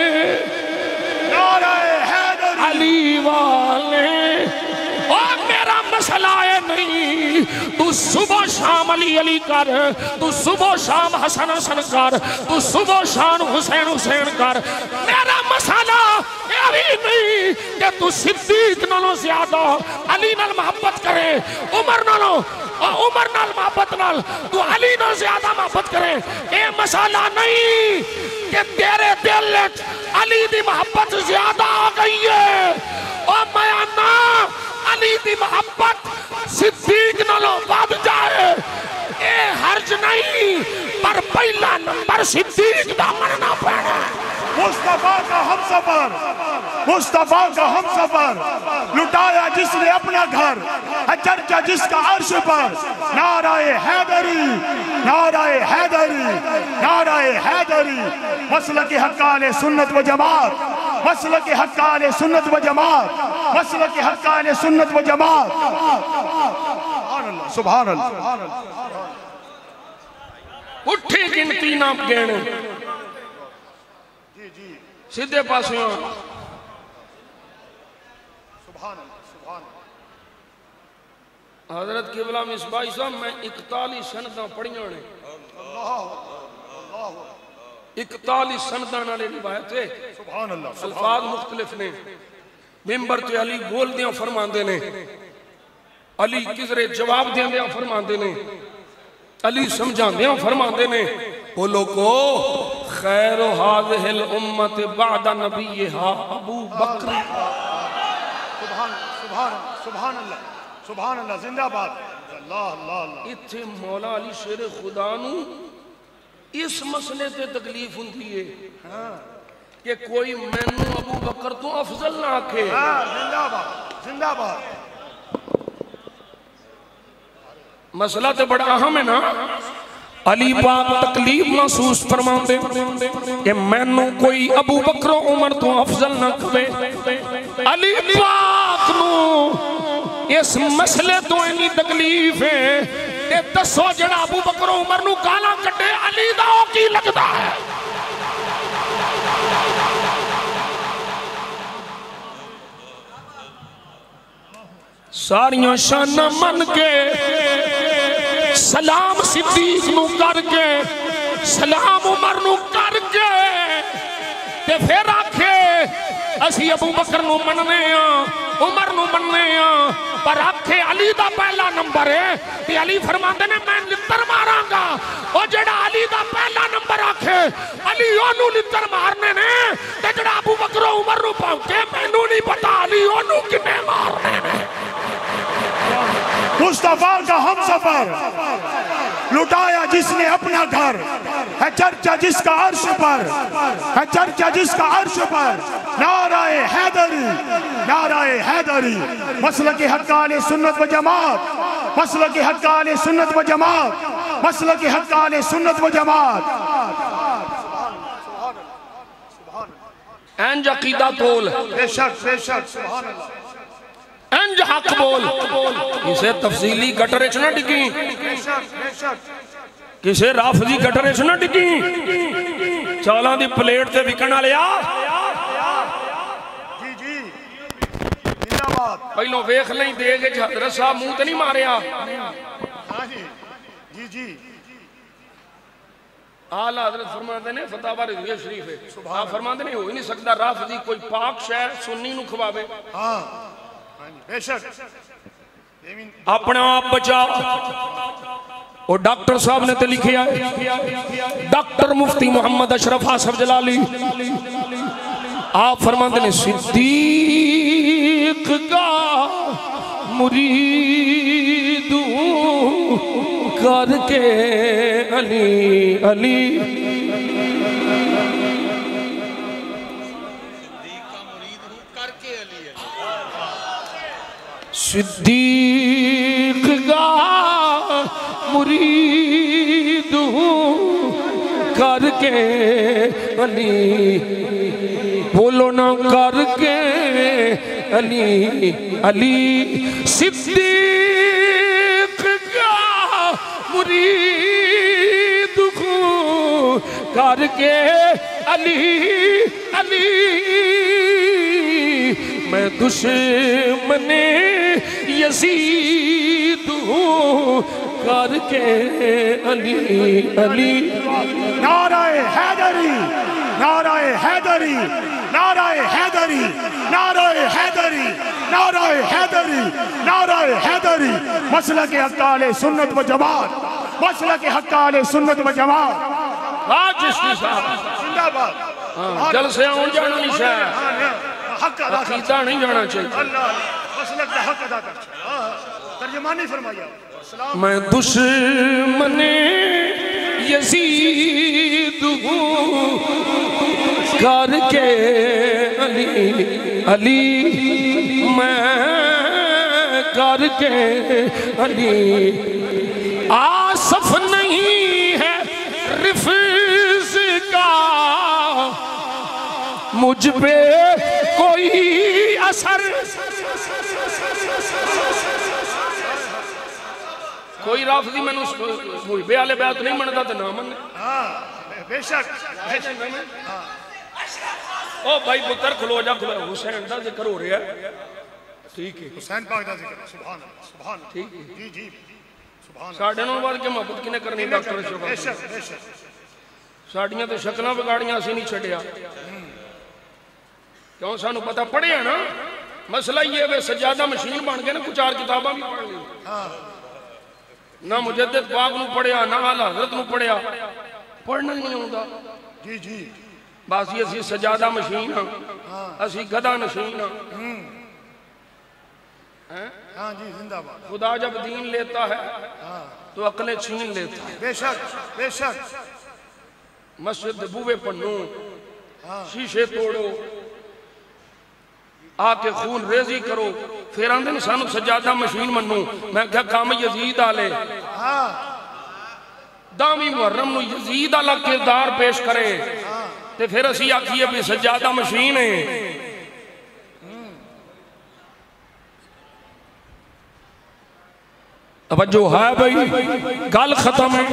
Speaker 3: अली वाले। और मेरा मसला है नहीं, तू सुबह शाम अली अली कर, तू सुबह शाम हसन हसन कर, तू सुबह शाम हुसैन हुसैन कर। मेरा मसला यही नहीं कि तू सिद्दीक नालों ज्यादा अली नाल मोहब्बत करे, उमर नालों उमर नाल मोहब्बत नाल तू अली नाल ज्यादा मोहब्बत करे। ये मसला नहीं कि तेरे दिल अली दी मोहब्बत ज्यादा आ गई है। और मैं ना अली दी मोहब्बत सिद्दीक नालों बढ़ जाए, ये हर्ज नहीं, पर पहला नंबर सिद्दीक दा मरना पैना।
Speaker 2: मुस्तफा का हम सफर, मुस्तफा का हम सफर, लुटाया जिसने अपना घर, है चर्चा जिसका अर्श पर। नाराए हैदरी, नाराए हैदरी, नाराए हैदरी। मसलक हक्काने सुन्नत व जमात, मसलक हक्काने सुन्नत व जमात, मसलक हक्काने सुन्नत व जमात। सुभान अल्लाह।
Speaker 3: उठी गिनती ना गिन, सीधे पासों हजरत किबला मिसबाई साहब मैं इकतालीस सनदा पढ़िया ने, इकतालीस सनदा नाले रिवायत है, अल्फाज मुख्तलिफ ने। मिंबर ते अली बोलदियां फरमांदे ने, अली किसरे जवाब देंदियां फरमांदे ने, अली समझांदियां फरमांदे ने, बोलो को खैर हाज़िहिल उम्मत बअद नबिय्यहा अबू बकर।
Speaker 2: सुभान सुभान सुभान अल्लाह, सुभान अल्लाह, जिंदाबाद। अल्लाह अल्लाह अल्लाह।
Speaker 3: इत्थे मौला अली शेर खुदा नू इस मसले ते तकलीफ हुंदी है कि कोई मैनू अबू बकर तो अफजल ना आखे।
Speaker 2: जिंदाबाद जिंदाबाद।
Speaker 3: मसला तो बड़ा अहम है ना। अली पाक तकलीफ महसूस फरमाते कि मैनू कोई अबू बकर उमर तो अफजल ना कहे। अली पाक नू इस मसले तो इन्नी तकलीफ है कि दसो जड़ा अबू बकर उमर नू गाला कटे अली दा की लगता है। सारियां शाना मन के सलाम सिद्दीक नू करके, सलाम उमर नू करके, ते फिर आखे असी अबू बकर नू मनने आ, उमर नू मनने आ, पर आखे अली दा पहला नंबर है। ते अली फरमाते ने मैं लित्तर मारांगा। और जेड़ा अली दा पहला नंबर आखे अली ओनू लित्तर मारने ने, ते जेड़ा अबू बकर उमर नू भौंके मैनू नहीं पता अली ओनू किन्ने मारने ने।
Speaker 2: मुस्तफा का हम सफर, लुटाया जिसने अपना घर, है चर्चा जिसका अर्श पर, है चर्चा जिसका अर्श पर। नाराए हैदरी, नाराए हैदरी। मसलक हक्काने सुन्नत व जमात, मसलक हक्काने सुन्नत व जमात, मसलक हक्काने सुन्नत व जमात।
Speaker 3: इंज अकीदा तोल,
Speaker 2: बेशक बेशक, सुभान अल्लाह।
Speaker 3: इंज हक बोल, किसे तफसीली गटर च ना डिगी, किसे राफजी गटर च ना डिगी। चालां दी प्लेट ते विकण वाले आ
Speaker 2: जी जी जिंदाबाद।
Speaker 3: पहलों वेख नहीं दे के हजरत साहब मुंह ते नहीं मारिया।
Speaker 2: हां जी जी जी।
Speaker 3: आला हजरत फरमाते ने फतावा रिज़विया शरीफ है, आप फरमाते ने हो ही नहीं सकता राफजी कोई पाक शहर सुन्नी नू खवावे।
Speaker 2: हां बेशक।
Speaker 3: अपने आप बचाओ। और डॉक्टर साहब ने तो लिखा है, डॉक्टर मुफ्ती मोहम्मद अशरफ आसफ जलाली आप फरमाते ने सिद्दीक का मुरीद करके अली अली। सिद्दीक का मुरीद हूँ करके अली, बोलो ना करके अली, अली सिद्दीक का मुरीद हूँ करके अली, अली मैं दुश्मने यजीद हूँ करके अली, अली।
Speaker 2: नाराए हैदरी, नाराए हैदरी, नाराए हैदरी, नाराए हैदरी, नाराए हैदरी, नाराए हैदरी। मसलक हक्काले सुन्नत व जमात, मसलक हक्काले सुन्नत व जमात।
Speaker 1: हाँ चिश्ती साहब
Speaker 2: जिंदाबाद।
Speaker 1: हाँ, जल से आउन जाना नहीं शायद,
Speaker 2: हक अदा कर,
Speaker 1: अकीदा नहीं जाना चाहिए।
Speaker 2: अल्लाह मसलक का हक अदा कर। तर्जुमानी फरमाइए।
Speaker 3: मैं दुश्मने यजीद हूँ करके अली, अली मैं करके अली। आसफ नहीं है रिफ्ज का मुझ पे कोई असर,
Speaker 1: कोई राफजी मैनू मुहबे वाले बैत नहीं मनता तो ना मन।
Speaker 2: हाँ बेशक।
Speaker 1: ओ भाई पुत्र खलो जा, खलो हुसैन का जिक्र हो रहा है। ठीक है
Speaker 2: हुसैन पाक दा जिक्र। सुभान अल्लाह, सुभान अल्लाह।
Speaker 1: ठीक है
Speaker 2: जी जी सुभान अल्लाह।
Speaker 1: साढ़े नौ बाद के मोहब्बत किने करनी डॉक्टर शोभा,
Speaker 2: बेशक बेशक।
Speaker 1: साड़ियां तो शक्ल बिगाड़ियां असी नहीं छड़िया क्यों, सानू पता पढ़िया ना। मसला ये वे सजादा मशीन बन गए ना, कुछ चार किताबा भी पढ़ ली ना, मुजद्दिद पाक नू पढ़िया ना आला हज़रत नू पढ़िया, पढ़ना ही नहीं आता।
Speaker 2: जी जी
Speaker 1: बस ये असी सजादा मशीन हाँ, असी गधा नशीन हाँ।
Speaker 2: हाँ जी जिंदाबाद।
Speaker 1: खुदा जब दीन लेता है तो अकलें छीन लेता है।
Speaker 2: बेशक बेशक।
Speaker 1: मस्जिद बूहे पन्नू, शीशे तोड़ो, आके खून रेजी करो, फिर आंदे ने सानू सजादा मशीन मनो। मैं क्या काम यजीद आले दामी मुहर्रम नू यजीद आला किरदार पेश करे ते फिर असी आखिए भी सजादा मशीन है।
Speaker 3: तवज्जो है भाई, गल खत्म है।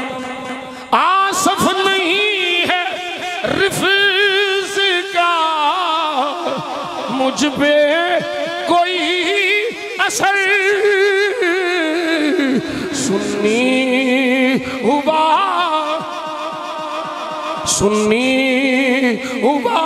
Speaker 3: आसफ नहीं है रिफ्ज का मुझ पे कोई असर, सुन्नी हुआ सुन्नी हुआ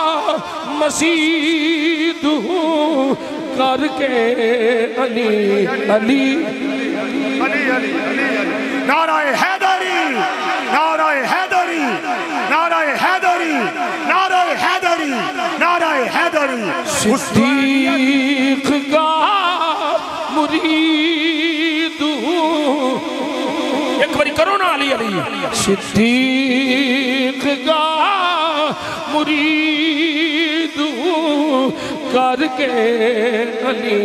Speaker 3: मसीद हूँ करके अली, अली
Speaker 2: अली अली अली अली। नाराए हैदरी, नाराए हैदरी, नाराए हैदरी, नाराए हैदरी, नाराए हैदरी।
Speaker 3: सिद्दीक का मुरीद हूँ,
Speaker 1: एक बारी करो ना अली अली।
Speaker 3: सिद्दीक का मुरीद हूँ करके अली।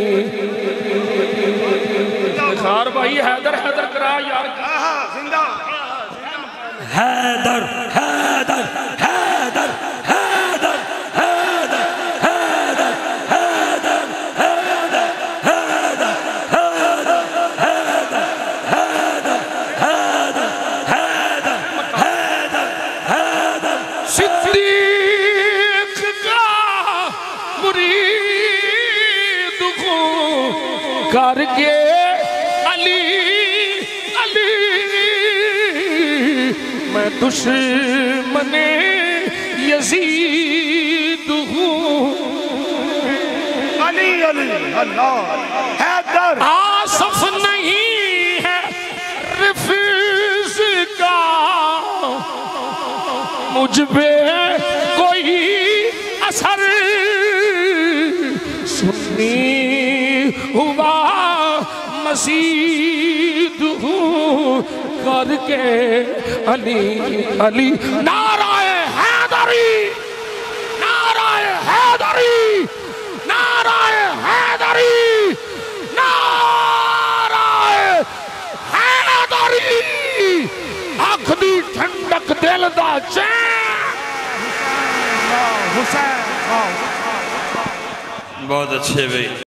Speaker 1: खार भाई हैदर हैदर करा यार।
Speaker 2: जिंदा
Speaker 4: हैदर हैदर हैदर हैदर हैदर हैदर हैदर हैदर हैदर हैदर हैदर हैदर हैदर हैदर हैदर।
Speaker 3: सिद्दीक का मुरीद हूँ करके अली, अली मैं दुश्मने यजीद हूँ।
Speaker 2: अली अली अल्लाह हैदर।
Speaker 3: आसफ नहीं है रिफ्ज का मुझ पे कोई असर, सुन्नी हुआ मसीद हूँ करके अली, अली। नाराए हैदरी, नाराए हैदरी, नाराए हैदरी, नाराए हैदरी। आँख दी ठंडक दिल
Speaker 2: हुसैन।
Speaker 1: बहुत अच्छे भाई।